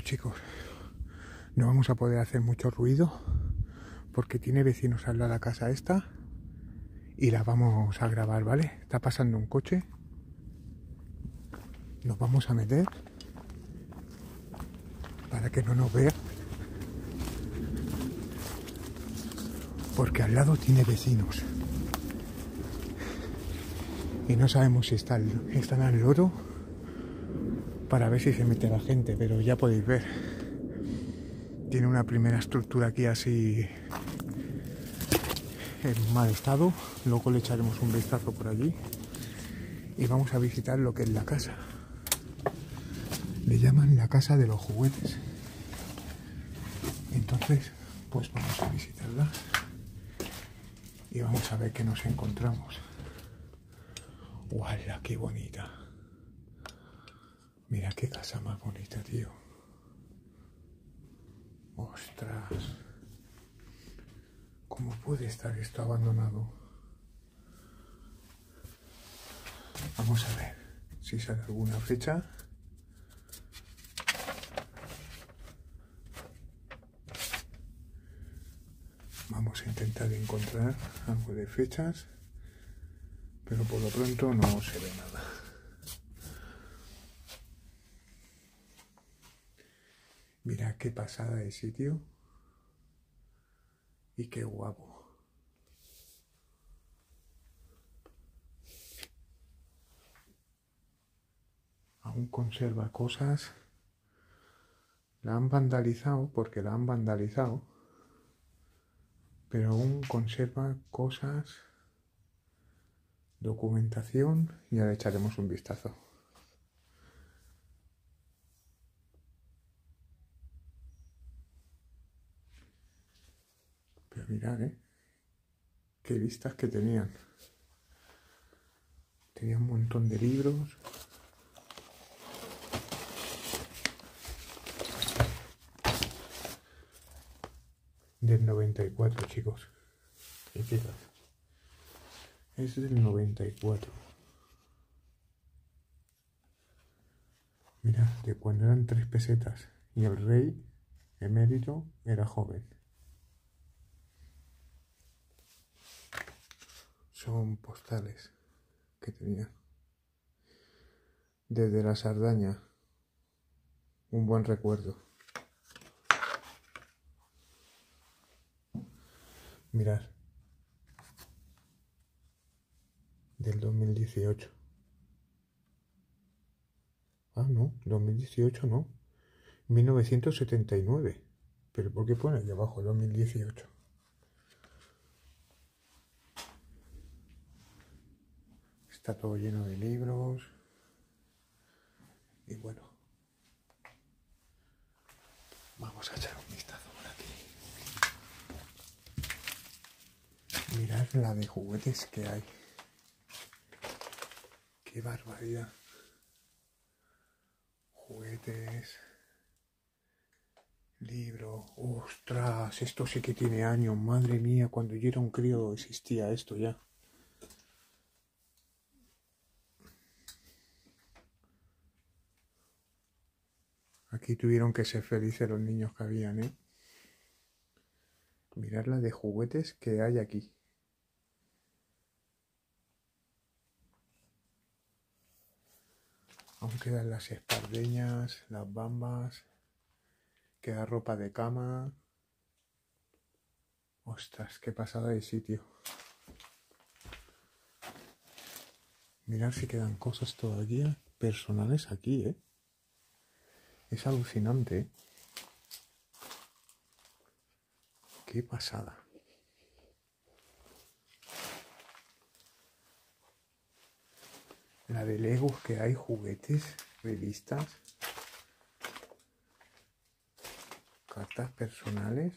chicos, no vamos a poder hacer mucho ruido porque tiene vecinos al lado de la casa esta y la vamos a grabar, ¿vale? Está pasando un coche, nos vamos a meter para que no nos vea porque al lado tiene vecinos y no sabemos si están al loro para ver si se mete la gente, pero ya podéis ver, tiene una primera estructura aquí así en mal estado. Luego le echaremos un vistazo por allí y vamos a visitar lo que es la casa. Le llaman la casa de los juguetes. Entonces, pues vamos a visitarla y vamos a ver qué nos encontramos. ¡Guau! ¡Qué bonita! Mira qué casa más bonita, tío. ¡Ostras! ¿Cómo puede estar esto abandonado? Vamos a ver si sale alguna fecha. Vamos a intentar encontrar algo de fechas, pero por lo pronto no se ve nada. Mira qué pasada de sitio y qué guapo. Aún conserva cosas. La han vandalizado porque la han vandalizado, pero aún conserva cosas, documentación, y ahora echaremos un vistazo. Pero mirad, qué vistas que tenían. Tenía un montón de libros. Del 94, chicos. Y fíjate. Es del 94. Mira, de cuando eran 3 pesetas. Y el rey emérito era joven. Son postales que tenía. Desde la Sardaña. Un buen recuerdo. Mirad. Del 2018. Ah, no. 2018 no. 1979. ¿Pero por qué pone aquí abajo 2018? Está todo lleno de libros. Y bueno. Vamos a echar un vistazo por aquí. Mirad la de juguetes que hay. ¡Qué barbaridad! Juguetes, libros. ¡Ostras! Esto sí que tiene años. Madre mía, cuando yo era un crío existía esto ya. Aquí tuvieron que ser felices los niños que habían, ¿eh? Mirad la de juguetes que hay aquí. Aún quedan las espardeñas, las bambas, queda ropa de cama. Ostras, qué pasada de sitio. Mirad si quedan cosas todavía personales aquí, ¿eh? Es alucinante, ¿eh? Qué pasada. La de Legos que hay, juguetes, revistas, cartas personales.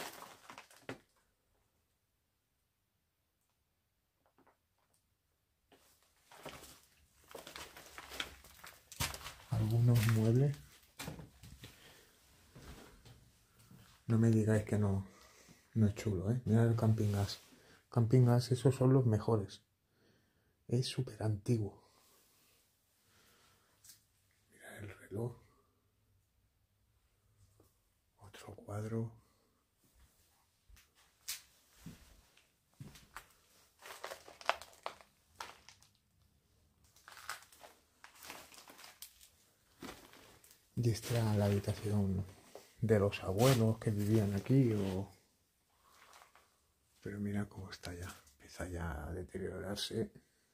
Algunos muebles. No me digáis que no es chulo, ¿eh? Mirad el camping gas. Camping gas, esos son los mejores. Es súper antiguo. Mirad el reloj. otro cuadro. Y esta era la habitación de los abuelos que vivían aquí. Pero mira cómo está ya. Empieza ya a deteriorarse.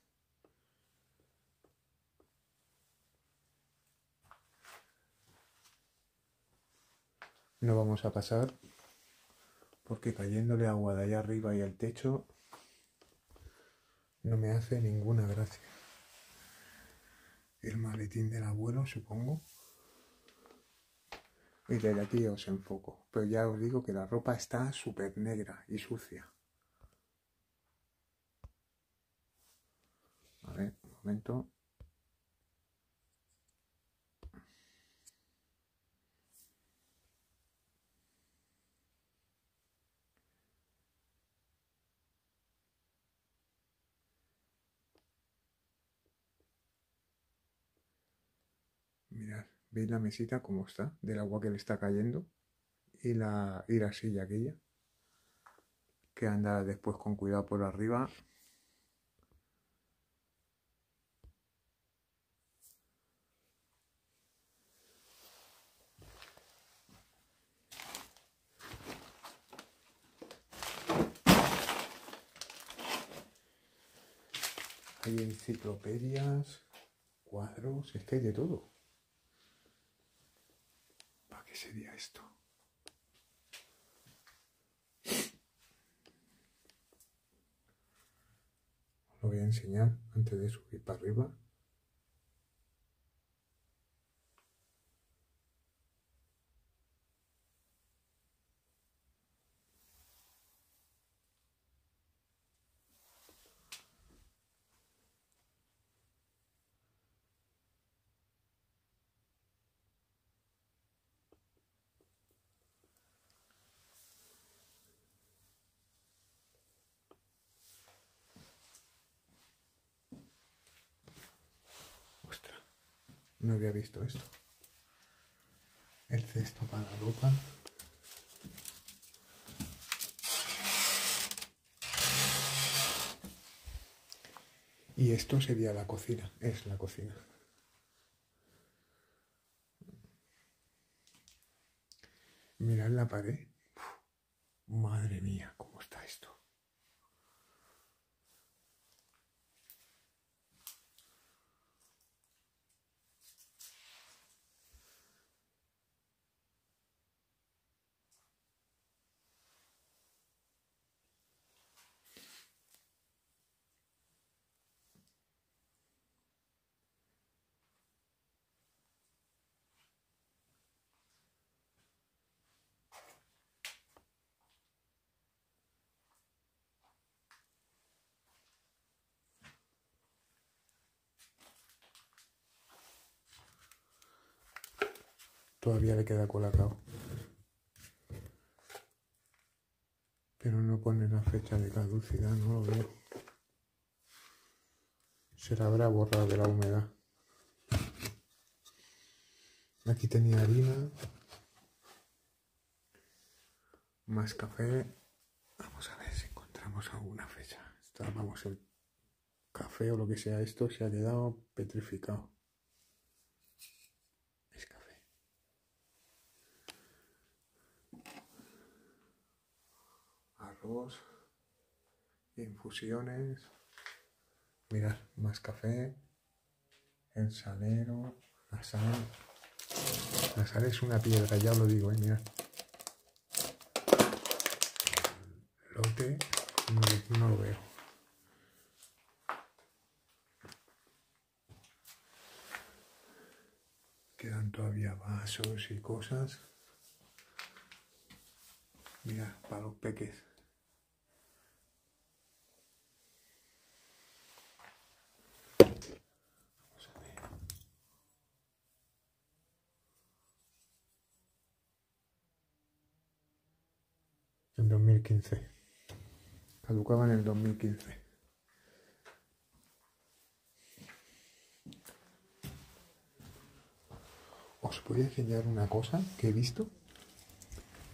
No vamos a pasar porque cayéndole agua de allá arriba y al techo no me hace ninguna gracia. El maletín del abuelo, supongo. Y desde aquí os enfoco. Pero ya os digo que la ropa está súper negra y sucia. A ver, un momento. Mirad, ¿veis la mesita cómo está? Del agua que le está cayendo. Y la silla aquella. Que anda después con cuidado por arriba. Hay enciclopedias, cuadros, es que hay de todo. ¿Para qué sería esto? Os lo voy a enseñar antes de subir para arriba. Ostras, no había visto esto. El cesto para la ropa. Y esto sería la cocina, es la cocina. Mirad la pared. Uf, madre mía, ¿cómo está esto? Todavía le queda colacao. Pero no pone la fecha de caducidad, no lo veo. Se la habrá borrado de la humedad. Aquí tenía harina. Más café. Vamos a ver si encontramos alguna fecha. Vamos, el café o lo que sea esto se ha quedado petrificado. Es café. Arroz. Infusiones. Mirad, más café. El salero. La sal. La sal es una piedra, ya os lo digo, mirad. Lote. No lo veo. Quedan todavía vasos y cosas. Mira, para los peques. Vamos a ver. En 2015. Caducaba en el 2015. Os voy a enseñar una cosa que he visto.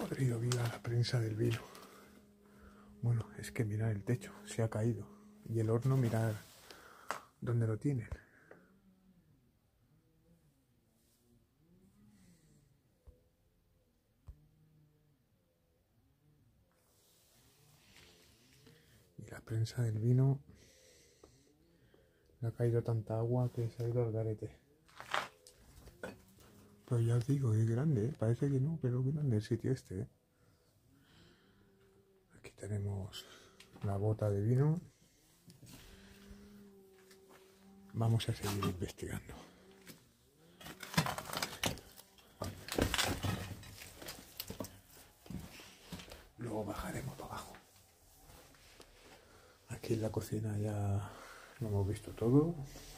podrido viva la prensa del vino. Bueno, es que mirad el techo, se ha caído. Y el horno, mirad dónde lo tienen. Y la prensa del vino, le ha caído tanta agua que se ha ido al garete. Pero ya os digo, es grande, ¿eh? Parece que no, pero es grande el sitio este, ¿eh? Aquí tenemos la bota de vino. Vamos a seguir investigando. Luego bajaremos para abajo. Aquí en la cocina ya lo hemos visto todo.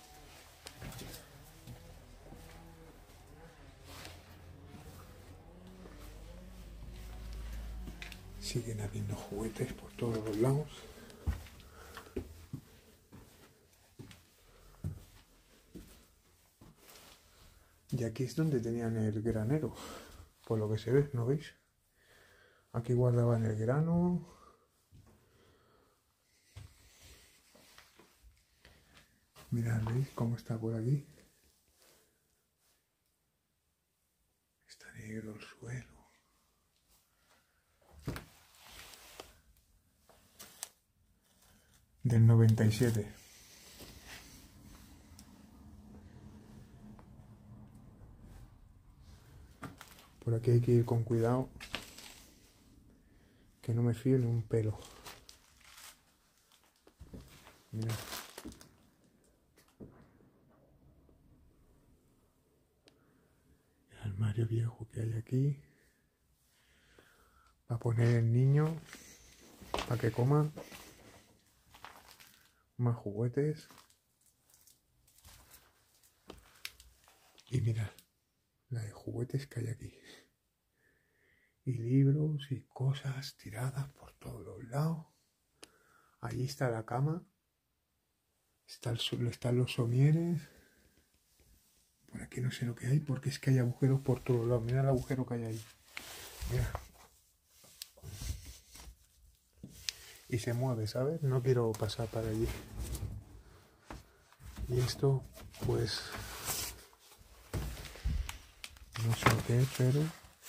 Siguen habiendo juguetes por todos los lados. Y aquí es donde tenían el granero, por lo que se ve, ¿no veis? Aquí guardaban el grano. Mirad, ¿veis cómo está por aquí? Está negro el suelo. Del 97. Por aquí hay que ir con cuidado, que no me fío ni un pelo. Mirad. El armario viejo que hay aquí. Para poner el niño, para que coma. Más juguetes. Y mirad, la de juguetes que hay aquí. Y libros y cosas tiradas por todos los lados. Allí está la cama. Están los somieres. Por aquí no sé lo que hay porque es que hay agujeros por todos lados. Mira el agujero que hay ahí. Mira. Y se mueve, ¿sabes? No quiero pasar para allí. Y esto, pues, no sé lo que es, pero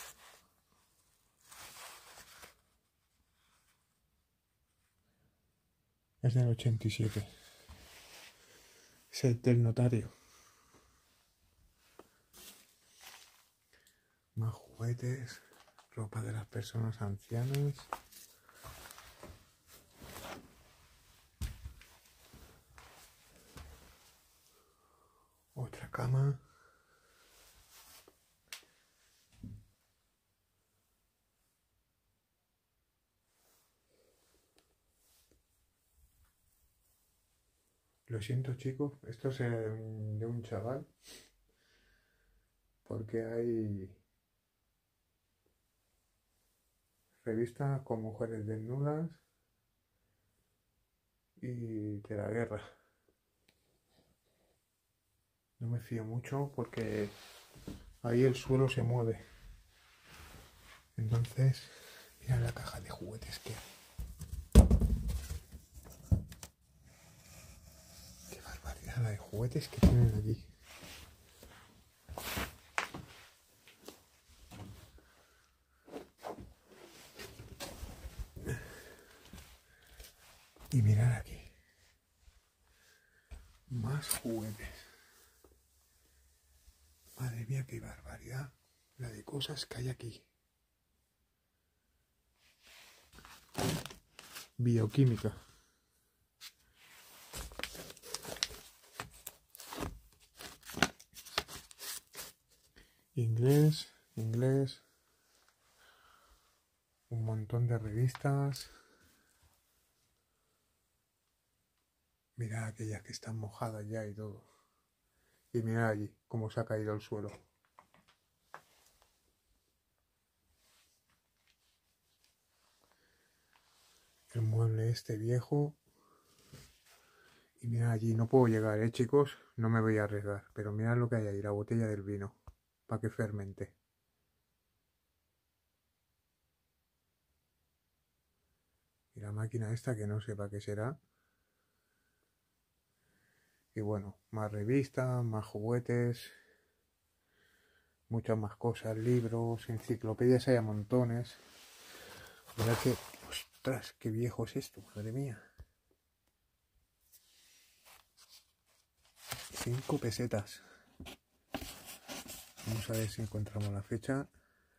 es del 87. Es el del notario. Más juguetes, ropa de las personas ancianas. Otra cama. Lo siento, chicos, esto es de un chaval, porque hay revistas con mujeres desnudas y de la guerra. No me fío mucho porque ahí el suelo se mueve. Entonces, mira la caja de juguetes que hay. Qué barbaridad la de juguetes que tienen aquí. Y mirad aquí. Más juguetes. Madre mía, qué barbaridad la de cosas que hay aquí. Bioquímica. Inglés. Un montón de revistas. Mirad aquellas que están mojadas ya y todo. Y mirad allí cómo se ha caído el suelo. El mueble este viejo. Y mirad allí, no puedo llegar, chicos. No me voy a arriesgar. Pero mirad lo que hay ahí, la botella del vino. Para que fermente. la máquina esta que no sé para qué será. Y bueno, más revistas, más juguetes, muchas más cosas, libros, enciclopedias hay a montones. Mirad que, ostras, qué viejo es esto, madre mía. 5 pesetas. Vamos a ver si encontramos la fecha.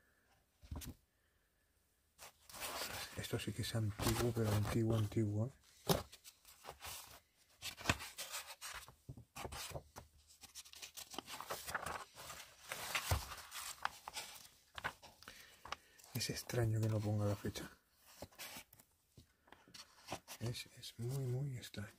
Esto sí que es antiguo, pero antiguo, antiguo, ¿eh? Es extraño que no ponga la fecha. Es muy, muy extraño.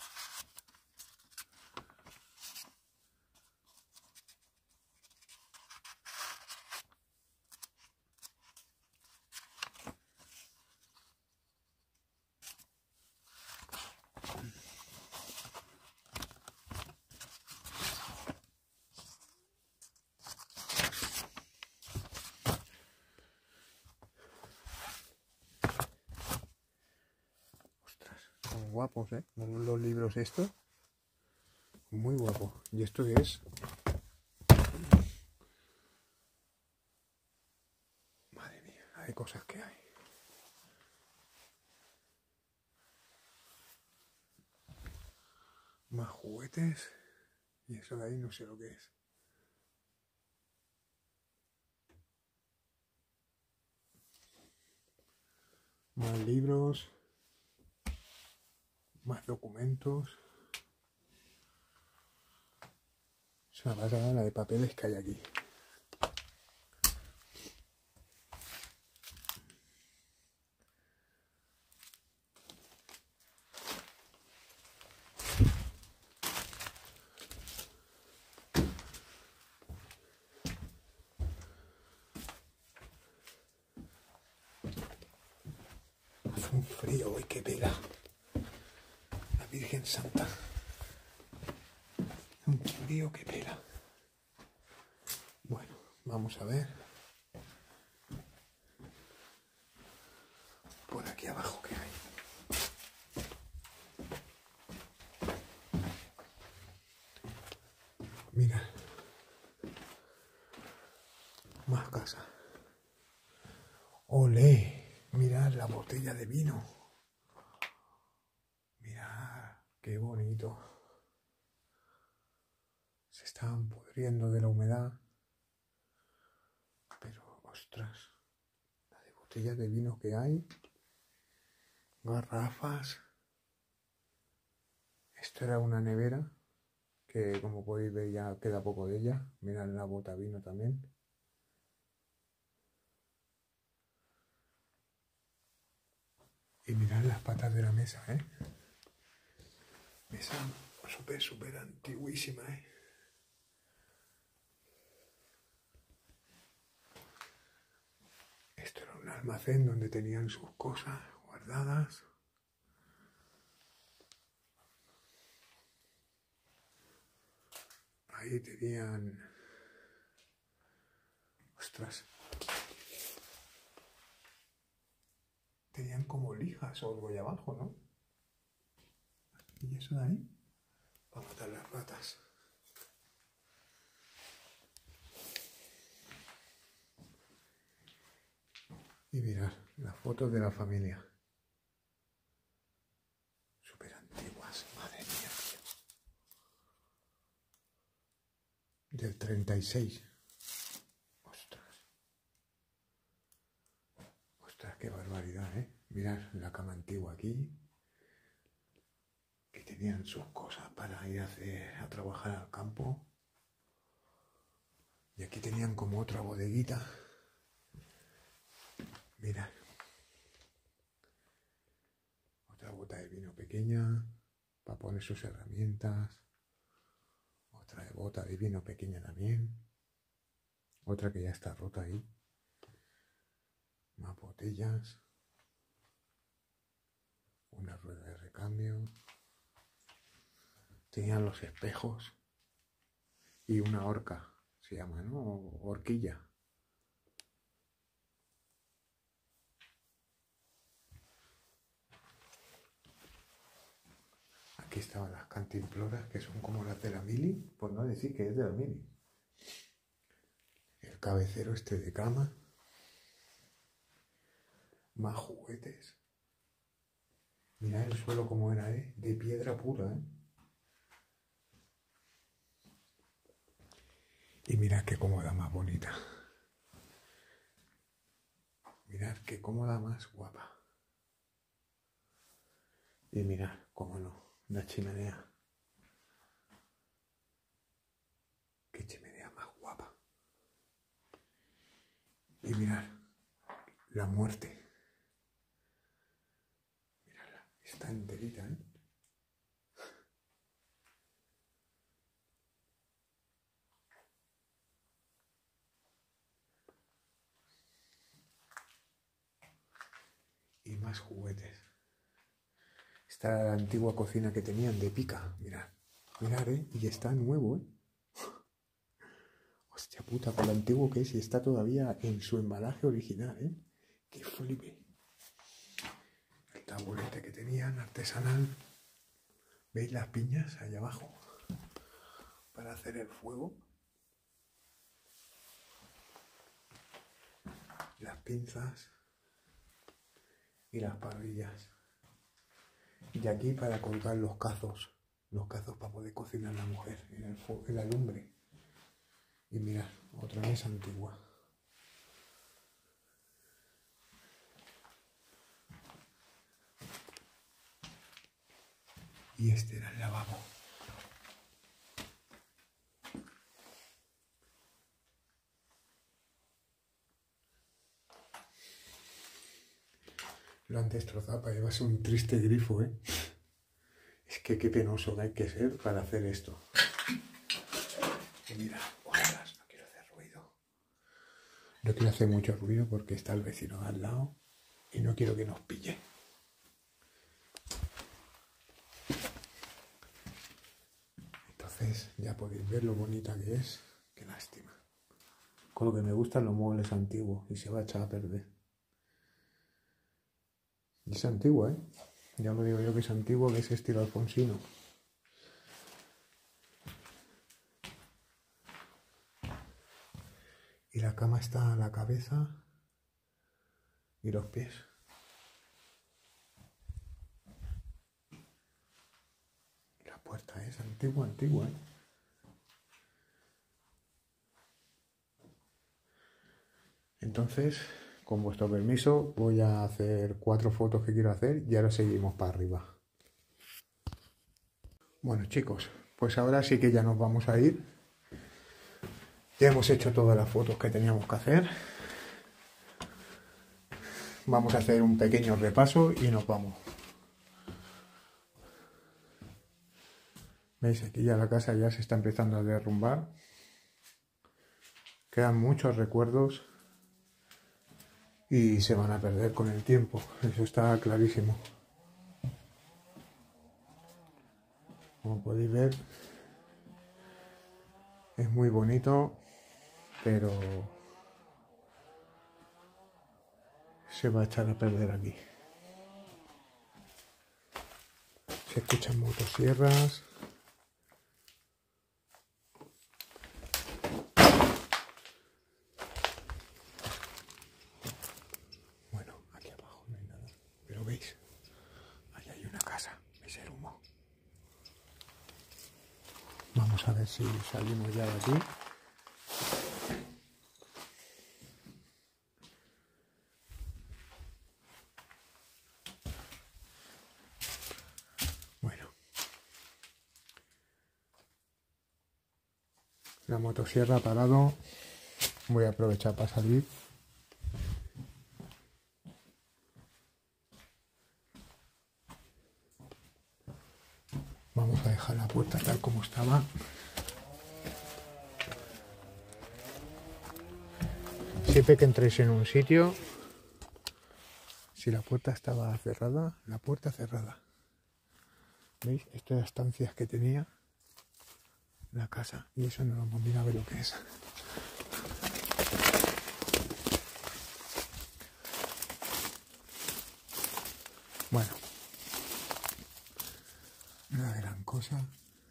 Ostras, son guapos, ¿eh? Los libros estos. Muy guapo. ¿Y esto qué es? Madre mía, hay cosas que hay. Más juguetes. Y eso de ahí no sé lo que es. Más libros. Más documentos. Es una pasada la de papeles que hay aquí. Hace un frío hoy que pela. La Virgen Santa. Un frío que pela. Bueno, vamos a ver. Por aquí abajo que hay. Mira. Más casa. ¡Olé! Mirad la botella de vino. Mirad, qué bonito. Se están pudriendo de la humedad. Pero, ostras, la de botellas de vino que hay. Garrafas. Esto era una nevera. Que como podéis ver ya queda poco de ella. Mirad la bota vino también. Y mirad las patas de la mesa, ¿eh? Mesa súper antiguísima, ¿eh? Esto era un almacén donde tenían sus cosas guardadas. Ahí tenían... Ostras. Tenían como lijas o algo ahí abajo, ¿no? ¿Y eso de ahí? Para matar las ratas. Y mirad, las fotos de la familia. Súper antiguas, madre mía, tío. Del 36. Ostras. Ostras, qué barbaridad, ¿eh? Mirad la cama antigua aquí. Que tenían sus cosas para ir a trabajar al campo. Y aquí tenían como otra bodeguita. Mirad. Otra bota de vino pequeña para poner sus herramientas. Otra bota de vino pequeña también. Otra que ya está rota ahí. Más botellas. Una rueda de recambio. Tenían los espejos. Y una horca, se llama, ¿no? Horquilla. estaban las cantimploras, que son como las de la mili, por no decir que es de la mili. El cabecero este de cama. Más juguetes. Mirad el suelo como era, de piedra pura, Y mirad qué cómoda más bonita. Mirad qué cómoda más guapa. Y mirad, cómo no, la chimenea. Qué chimenea más guapa. Y mirad, la muerte. Miradla, está enterita, Y más juguetes. Esta era la antigua cocina que tenían de pica. Mirad, mirad, y está nuevo, Hostia puta, con lo antiguo que es y está todavía en su embalaje original, Que flipe. El taburete que tenían, artesanal. ¿Veis las piñas allá abajo? Para hacer el fuego. Las pinzas. Y las parrillas. Y aquí para colgar los cazos. Los cazos para poder cocinar la mujer en la lumbre. Y mirad, otra mesa antigua. Y este era el lavabo. Lo han destrozado para llevarse un triste grifo, Es que qué penoso que hay que ser para hacer esto. Y mira, ostras, no quiero hacer ruido. No quiero hacer mucho ruido porque está el vecino al lado y no quiero que nos pille. Entonces ya podéis ver lo bonita que es. Qué lástima. Con lo que me gustan los muebles antiguos y se va a echar a perder. Y es antigua, Ya lo digo yo que es antiguo, que es estilo alfonsino. Y la cama está a la cabeza y los pies. Y la puerta es antigua, antigua, Entonces, con vuestro permiso, voy a hacer 4 fotos que quiero hacer y ahora seguimos para arriba. Bueno, chicos, pues ahora sí que ya nos vamos a ir. Ya hemos hecho todas las fotos que teníamos que hacer. Vamos a hacer un pequeño repaso y nos vamos. ¿Veis? Aquí ya la casa ya se está empezando a derrumbar. Quedan muchos recuerdos y se van a perder con el tiempo. Eso está clarísimo. Como podéis ver, es muy bonito, pero se va a echar a perder aquí. Se escuchan motosierras. Bueno, aquí abajo no hay nada, pero veis, ahí hay una casa, veis el humo. Vamos a ver si salimos ya de aquí. Bueno. La motosierra ha parado. Voy a aprovechar para salir. Vamos a dejar la puerta tal como estaba. Siempre que entréis en un sitio, si la puerta estaba cerrada, la puerta cerrada. ¿Veis? Estas estancias que tenía la casa. Y eso no lo hemos mirado a ver lo que es. Bueno. Una gran casa.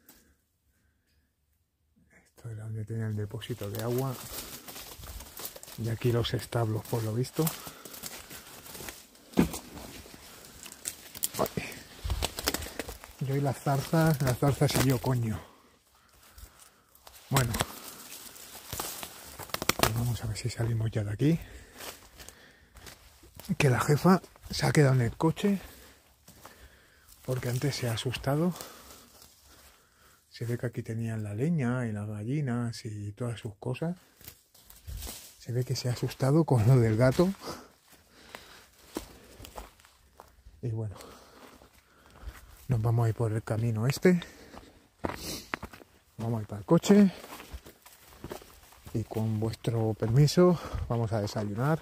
Esto era donde tenía el depósito de agua. Y aquí los establos, por lo visto. Ay. Yo y las zarzas y yo, coño. Bueno, pues vamos a ver si salimos ya de aquí. Que la jefa se ha quedado en el coche porque antes se ha asustado. Se ve que aquí tenían la leña y las gallinas y todas sus cosas. Se ve que se ha asustado con lo del gato. Y bueno, nos vamos a ir por el camino este. Vamos a ir para el coche. Y con vuestro permiso vamos a desayunar.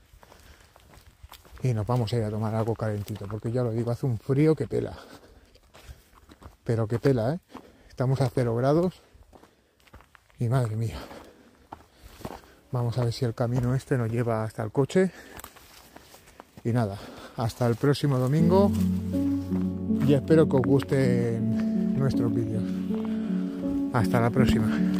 Y nos vamos a ir a tomar algo calentito. Porque ya lo digo, hace un frío que pela. Pero que pela, ¿eh? Estamos a 0 grados. Y madre mía. Vamos a ver si el camino este nos lleva hasta el coche. Y nada, hasta el próximo domingo. Y espero que os gusten nuestros vídeos. Hasta la próxima.